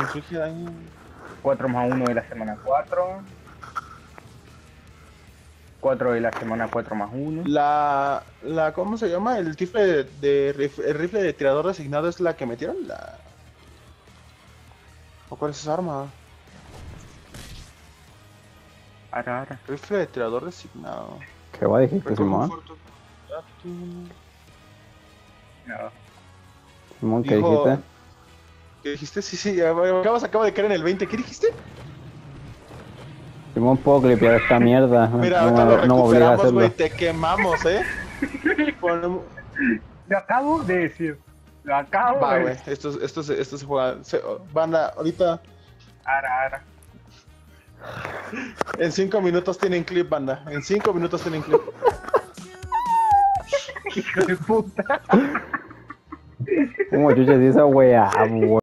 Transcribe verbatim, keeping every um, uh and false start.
Inflige daño. cuatro más uno de la semana cuatro. cuatro de la semana cuatro más uno. La, la, ¿cómo se llama? El rifle de, de rif- el rifle de tirador designado es la que metieron. La... ¿O cuál es esa arma? Ara, ara. Rifle de tirador designado. ¿Qué va dijiste, Recoge un Simón? fuerte contacto. No. Simón, ¿qué Dijo- dijiste? ¿Qué dijiste? Sí, sí, acabas, acabo de caer en el veinte. ¿Qué dijiste? Simón, puedo clipear esta mierda. Mira, no, ahorita me, lo no me obliga a recuperamos, hacerlo. güey. Te quemamos, ¿eh? Ponemos- Lo acabo de decir. Lo acabo Va, de güey. decir. Esto, esto, se- esto se juega. Se- banda, ahorita. Ara, ara. En cinco minutos tienen clip, banda. En cinco minutos tienen clip. Hijo de puta. ¿Cómo chuches esa wea,